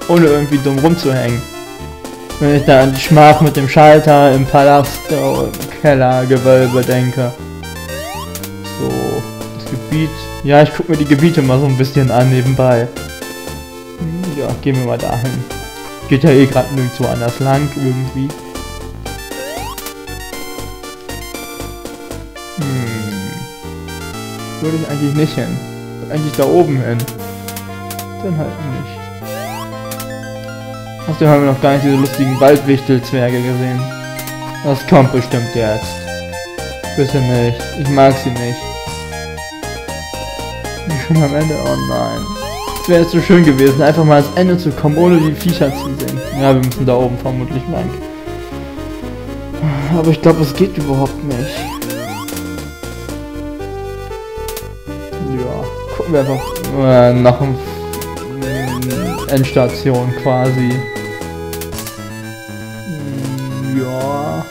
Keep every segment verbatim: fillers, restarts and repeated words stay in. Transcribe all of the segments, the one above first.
ohne irgendwie dumm rumzuhängen. Wenn ich da an die Schmach mit dem Schalter im Palast und im Kellergewölbe denke. So, das Gebiet. Ja, ich gucke mir die Gebiete mal so ein bisschen an nebenbei. Ja, gehen wir mal dahin. Geht ja eh gerade nirgendwo anders lang irgendwie. Hm. Würde ich eigentlich nicht hin. Eigentlich da oben hin. Dann halt nicht. Außerdem haben wir noch gar nicht diese lustigen Waldwichtelzwerge gesehen. Das kommt bestimmt jetzt. Bitte nicht. Ich mag sie nicht. Ich bin am Ende. Oh nein. Es wäre jetzt so schön gewesen, einfach mal ans Ende zu kommen, ohne die Viecher zu sehen. Ja, wir müssen da oben vermutlich lang. Aber ich glaube, es geht überhaupt nicht. Ja, gucken wir einfach äh, nach dem Endstation quasi. Ja.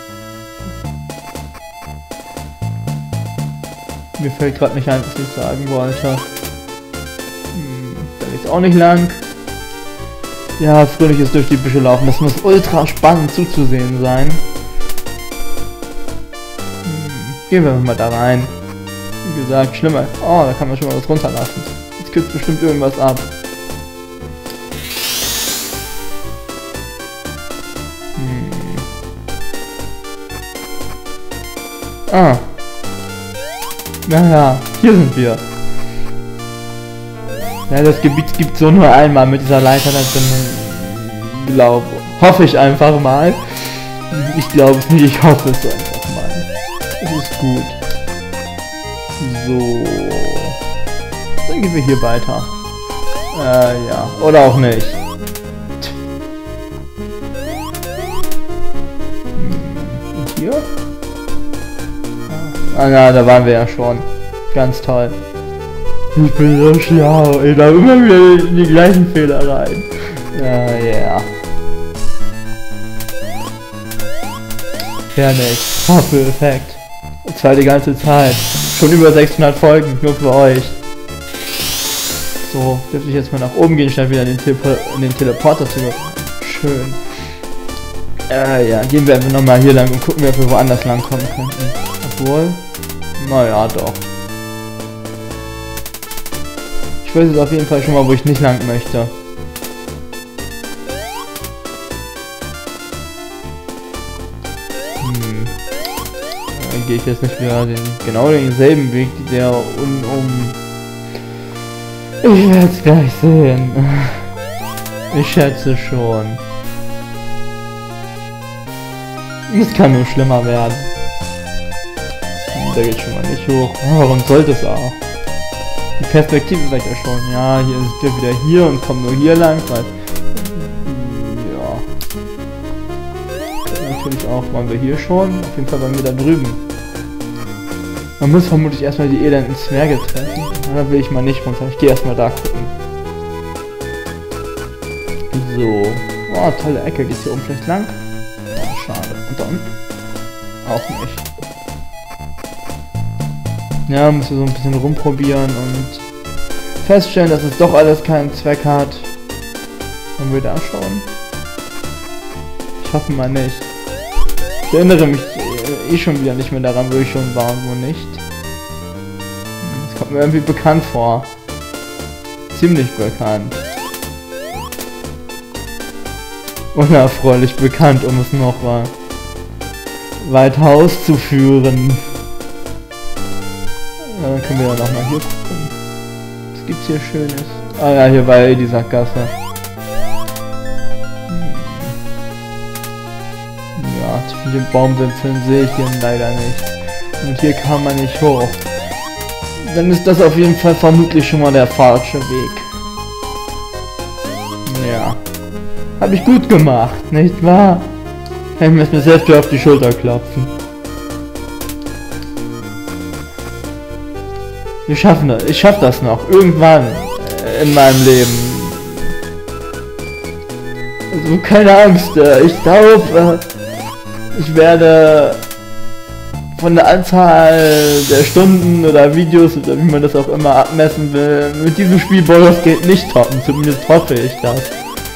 Mir fällt gerade nicht ein, was ich sagen wollte. Hm, da geht's auch nicht lang. Ja, fröhliches durch die Büsche laufen. Das muss ultra spannend zuzusehen sein. Hm, gehen wir mal da rein. Wie gesagt, schlimmer. Oh, da kann man schon mal was runterlassen. Jetzt kürzt bestimmt irgendwas ab. Ah. Naja, hier sind wir. Ja, das Gebiet gibt so nur einmal mit dieser Leiter da drin. Glaube. Hoffe ich einfach mal. Ich glaube es nicht, ich hoffe es einfach mal. Es ist gut. So. Dann gehen wir hier weiter. Äh, ja. Oder auch nicht. Und hier? Ah na, da waren wir ja schon. Ganz toll. Ich bin so schlau, ey, da immer wieder in die gleichen Fehler rein. Ja, ja. Yeah. Herrlich. Perfekt. Und zwar die ganze Zeit. Schon über sechshundert Folgen, nur für euch. So, dürfte ich jetzt mal nach oben gehen, statt wieder in den, Tele in den Teleporter zu gehen. Schön. Äh, ja, gehen wir einfach nochmal hier lang und gucken, ob wir woanders lang kommen könnten. Obwohl, naja, doch. Ich weiß jetzt auf jeden Fall schon mal, wo ich nicht lang möchte. Hm. Dann gehe ich jetzt nicht wieder den, genau denselben Weg, der un, um... Ich werde es gleich sehen. Ich schätze schon. Es kann nur schlimmer werden. Da geht schon mal nicht hoch. Oh, warum sollte es auch? Die Perspektive sagt ja schon, ja, hier sind wir wieder hier und kommen nur hier lang, weil... Ja. Natürlich auch, waren wir hier schon. Auf jeden Fall waren wir da drüben. Man muss vermutlich erstmal die elenden Zwerge treffen. Da will ich mal nicht runter. Ich gehe erstmal da gucken. So. Oh, tolle Ecke. Geht's hier oben vielleicht lang? Oh, schade. Und da unten? Auch nicht. Ja, müssen wir so ein bisschen rumprobieren und feststellen, dass es doch alles keinen Zweck hat. Wollen wir da schauen? Ich hoffe mal nicht. Ich erinnere mich eh schon wieder nicht mehr daran, wo ich schon war und wo nicht. Das kommt mir irgendwie bekannt vor. Ziemlich bekannt. Unerfreulich bekannt, um es noch mal weiter auszuführen. Ja, dann können wir ja nochmal hier gucken. Was gibt's hier Schönes? Ah ja, hier war ja die Sackgasse. Hm. Ja, zwischen den Baumwipfeln sehe ich hier leider nicht. Und hier kann man nicht hoch. Dann ist das auf jeden Fall vermutlich schon mal der falsche Weg. Ja. Habe ich gut gemacht, nicht wahr? Kann ich mir selbst wieder auf die Schulter klopfen. Wir schaffen das. Ich schaff das noch. Irgendwann in meinem Leben. Also keine Angst. Ich glaube, ich werde von der Anzahl der Stunden oder Videos oder wie man das auch immer abmessen will, mit diesem Spiel Baldur's Gate nicht toppen. Zumindest hoffe ich das.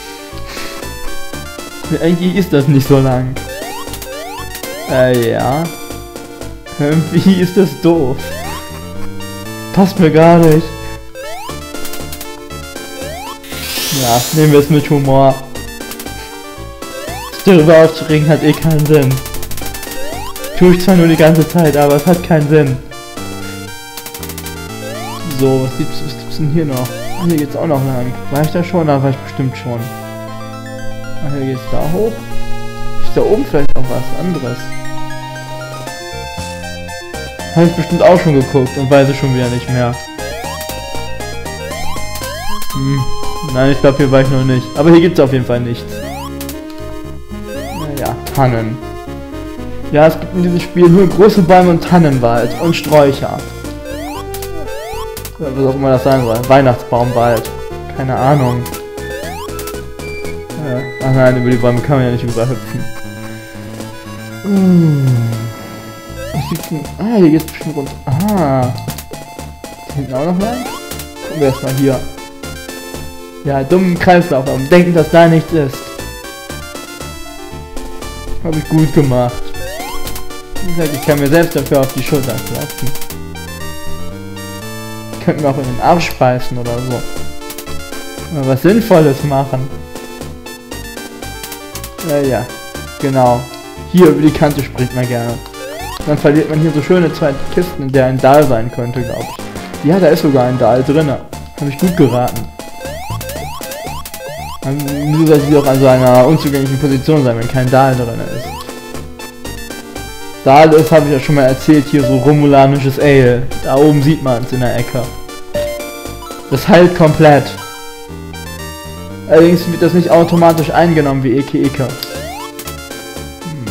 Eigentlich ist das nicht so lang. Äh, ja. Irgendwie ist das doof. Passt mir gar nicht. Ja, nehmen wir es mit Humor. Darüber aufzuregen hat eh keinen Sinn. Tue ich zwar nur die ganze Zeit, aber es hat keinen Sinn. So, was gibt's, was gibt's denn hier noch? Ah, hier geht's auch noch lang. War ich da schon? Da war ich bestimmt schon. Ah, hier geht's da hoch. Ist da oben vielleicht noch was anderes? Habe ich bestimmt auch schon geguckt und weiß es schon wieder nicht mehr. Hm. Nein, ich glaube, hier war ich noch nicht. Aber hier gibt es auf jeden Fall nichts. Naja, Tannen. Ja, es gibt in diesem Spiel nur große Bäume und Tannenwald und Sträucher. Ja, was auch immer das sein soll. Weihnachtsbaumwald. Keine Ahnung. Ja. Ach nein, über die Bäume kann man ja nicht überhüpfen. Hm. Ah, hier geht's bestimmt runter. Ah. Hinten auch noch lang? Gucken wir erstmal hier. Ja, dummen Kreislauf haben. Denken, dass da nichts ist. Habe ich gut gemacht. Wie gesagt, ich kann mir selbst dafür auf die Schulter klopfen. Könnten wir auch in den Arsch beißen oder so. Mal was Sinnvolles machen. Ja, ja. Genau. Hier über die Kante springt man gerne. Dann verliert man hier so schöne zwei Kisten, in der ein Dahl sein könnte, glaube ich. Ja, da ist sogar ein Dahl drinne. Habe ich gut geraten. Wieso sollte sie auch an so einer unzugänglichen Position sein, wenn kein Dahl drin ist? Dahl ist, habe ich ja schon mal erzählt, hier so romulanisches Ale. Da oben sieht man es in der Ecke. Das heilt komplett. Allerdings wird das nicht automatisch eingenommen wie Eke Eke. Hm.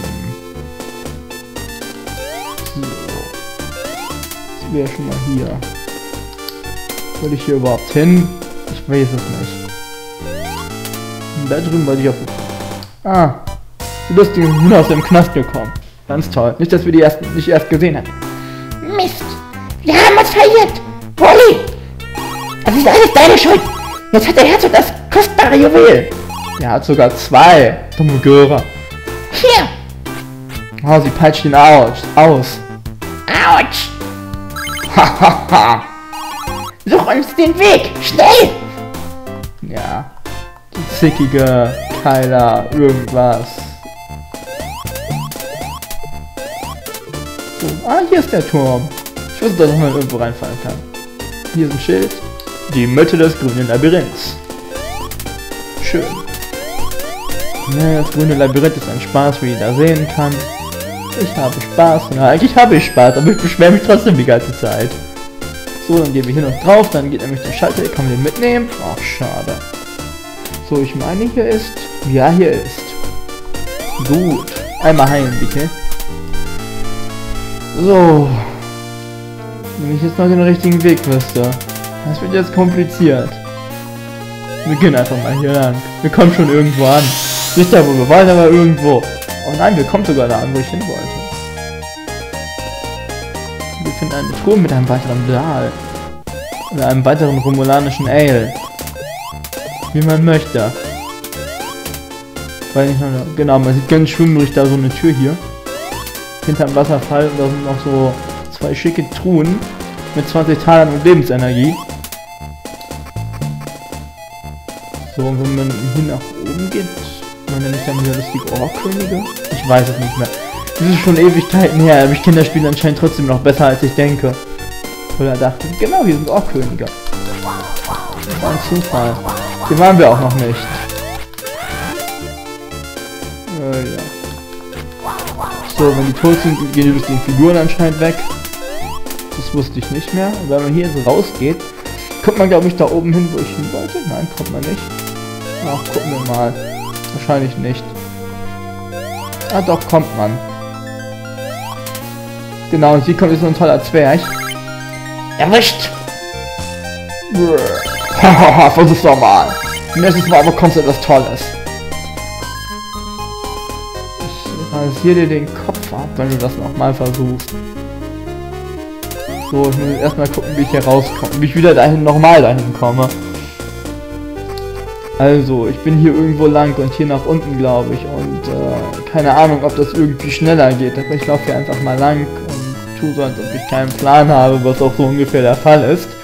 So. Jetzt wäre schon mal hier. Will ich hier überhaupt hin? Ich weiß es nicht. Da drüben wollte ich auf... Ah, die lustigen Hühner aus dem Knast gekommen. Ganz toll. Nicht, dass wir die erst nicht erst gesehen hätten. Mist! Wir haben uns verirrt! Wally! Das ist alles deine Schuld! Jetzt hat der Herzog das kostbare Juwel! Er hat sogar zwei. Dumme Göre. Hier! Oh, sie peitscht ihn aus. Aus. Autsch! Hahaha! Such uns den Weg! Schnell! Ja. Die zickige Keiler, irgendwas. So. Ah, hier ist der Turm. Ich wusste, dass man irgendwo reinfallen kann. Hier ist ein Schild. Die Mitte des grünen Labyrinths. Schön. Ja, das grüne Labyrinth ist ein Spaß, wie jeder sehen kann. Ich habe Spaß. Ja, eigentlich habe ich Spaß, aber ich beschwere mich trotzdem die ganze Zeit. So, dann gehen wir hier noch drauf. Dann geht nämlich der Schalter. Hier kann man den mitnehmen. Ach, schade. So, ich meine, hier ist... Ja, hier ist. Gut. Einmal heilen, bitte. So. Wenn ich jetzt noch den richtigen Weg wüsste. Das wird jetzt kompliziert. Wir gehen einfach mal hier lang. Wir kommen schon irgendwo an. Nicht da, wo wir wollen, aber irgendwo. Oh nein, wir kommen sogar da an, wo ich hin wollte. Wir finden eine Truhe mit einem weiteren Dahl. Oder einem weiteren romulanischen Ale. Wie man möchte. Weil ich noch, genau, man sieht ganz schwimmerig da so eine Tür hier. Hinterm Wasserfall. Und da sind noch so zwei schicke Truhen. Mit zwanzig Talern und Lebensenergie. So, und wenn man hier nach oben geht, man nennt dann wieder lustige Ohrkönige? Ich weiß es nicht mehr. Das ist schon Ewigkeiten her, aber ich kenne das Spiel anscheinend trotzdem noch besser, als ich denke. Oder dachte, genau, hier sind Ohrkönige. Das war ein Zufall. Hier waren wir auch noch nicht. Äh, ja. So, wenn die tot sind, gehen die lustigen Figuren anscheinend weg. Das wusste ich nicht mehr. Und wenn man hier so rausgeht, kommt man, glaube ich, da oben hin, wo ich hin wollte. Nein, kommt man nicht. Ach, gucken wir mal. Wahrscheinlich nicht. Ah, doch, kommt man. Genau, und hier kommt jetzt so ein toller Zwerg. Erwischt! Hahaha, versuch's doch mal. Nächstes Mal bekommst du etwas Tolles. Ich rasiere dir den Kopf ab, wenn du das nochmal versuchst. So, ich muss jetzt erstmal gucken, wie ich hier rauskomme. Wie ich wieder dahin nochmal dahin komme. Also, ich bin hier irgendwo lang und hier nach unten, glaube ich. Und äh, keine Ahnung, ob das irgendwie schneller geht. Aber ich laufe hier einfach mal lang und tue so, als ob ich keinen Plan habe, was auch so ungefähr der Fall ist.